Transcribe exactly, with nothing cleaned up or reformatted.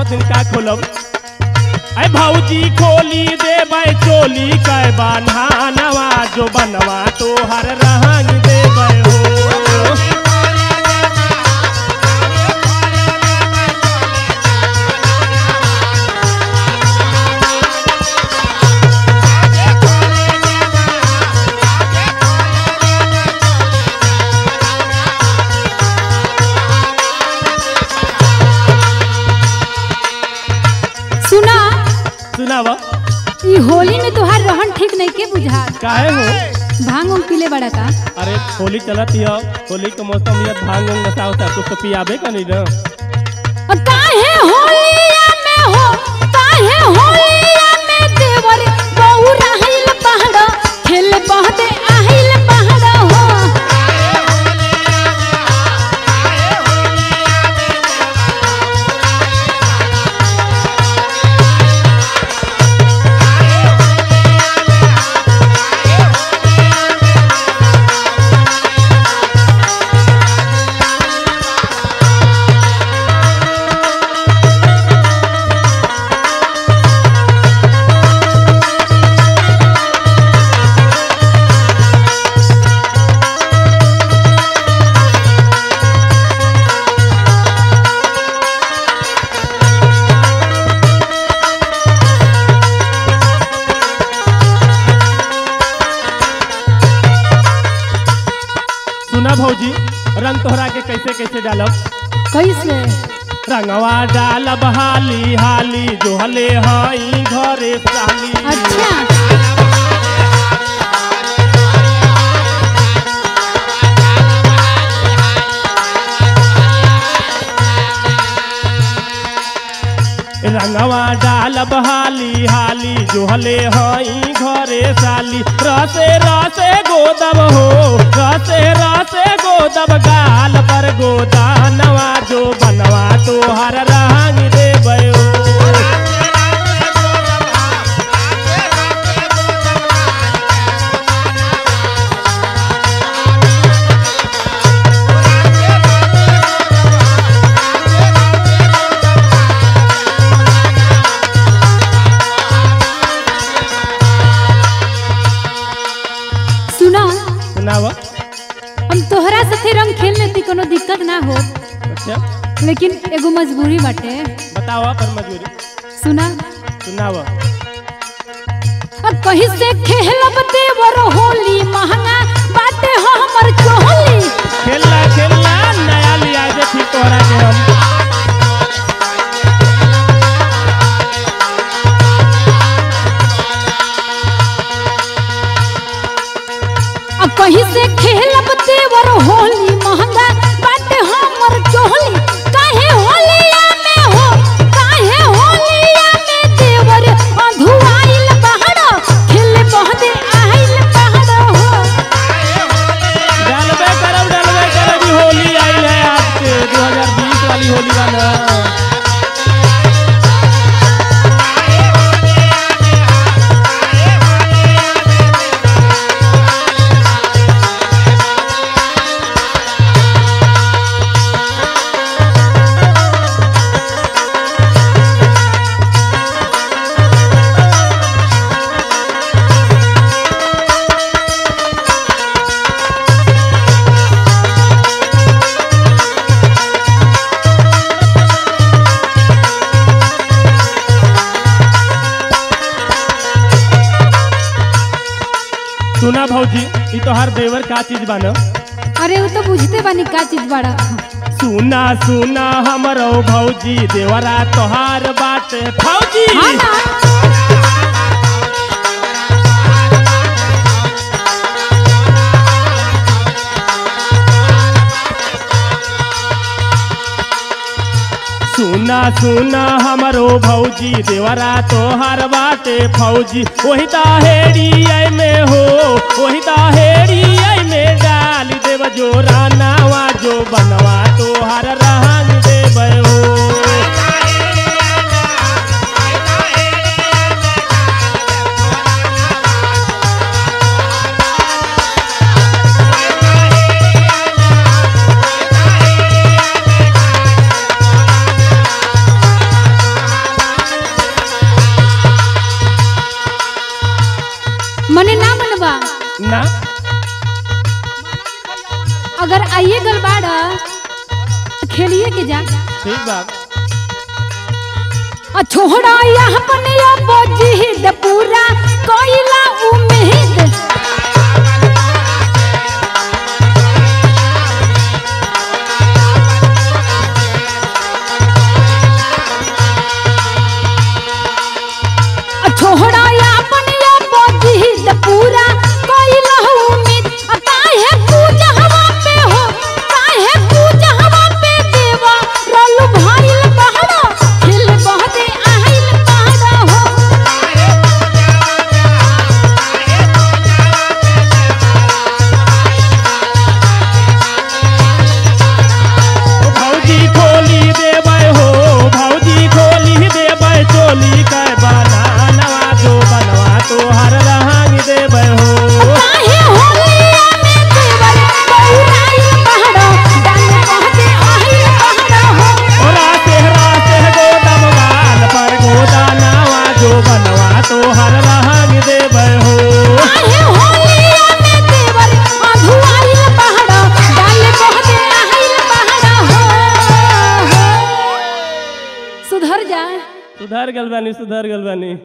दिन का खोलब अरे भौजी खोली देबै चोली कै बान्हानवा जो बनवा तो हर रंग देबै हो। सुनावा ई होली में तोहार रहन ठीक नहीं के बुझा काहे हो भांग उंग पीले बड़ा का। अरे होली चलत हिय होली के मौसम हिय भांग उंग नशा होता कुछ तो पियाबे का नहीं ना। काहे होलिया में हो काहे होलिया में देवर बहु रहिल पहाड़ खेल बहते आहिल पहाड़ हो। भौजी रंग तोहरा के कैसे कैसे डालब कैसे रंगवा डालब हाली हाली जो हले हई घरे साली। अच्छा रंगवा डालब हाली हाली जो हले हई घरे साली। रसे रसे गोदब हो रसे रसे गोदब गाल पर गोदानवा जो बनवा तो हर रंग देबै हो। हम तोहरा साथे रंग खेल लेती कोनो दिक्कत ना हो। अच्छा लेकिन एगो मजबूरी बाटे। बतावा पर मजबूरी सुना सुनावा। अब कहीं से खेलब देवर होली महंगा बाटे हो हमर चोली। खेलना खेलना नया लिया जे ठीक तोहरा के हम कहीं से खेलब देवर होली महंगा बाटे हमर चोली। काहे होलिया में हो काहे होलिया में देवर अधुआइल पहाड़ खेले बहदे आइल पहाड़ हो। डालबे करब डालबे करब होली आइल है आज के दो हज़ार बीस वाली होली वाला। सुना भौजी ई तो हर देवर का चीज बाना। अरे वो तो बुझते बानी का चीज बड़ा। सुना सुना हमरो भौजी देवरा तोहार बाटे भौजी। हाँ ना सुना सुना हमरो भौजी देवरा तोहार बाटे फौजी। वही दाहेड़ी आई में हो वही दाहेड़ी आई में डाल देव जो रानावा जो बनवा तोहार रंग देबै हो। अगर आइए गल बाड़ा खेलिए के जा ठीक बात। आ छोड़ा यहाँ पनिया बोझी पूरा कोइला उम्मीद छोड़ा यहाँ पनिया बोझी पूरा कोइला उम्मीद काहे पूजा हवा पे हो काहे पूजा हवा पे देवा रोलू भाइल पहाड़ा खिल बहदे आइल पहाड़ा हो भौजी खोली देबै हो भौजी खोली देबै चोली कै बनानवा जो बनवा तोहर रंग देबै हो काहे होलिया में देवर बौराइल पहाड़ा डाल बहदे आइल पहाड़ा हो राते राते गोदम गाल पर गोदानवा जो बनवा तोहर रंग देबै हो काहे होलिया में देवर अधुआइल पहाड़ा डाल बहदे आइल पहाड़ा हो सुधर जा सुधर गल बानी सुधर गल बानी।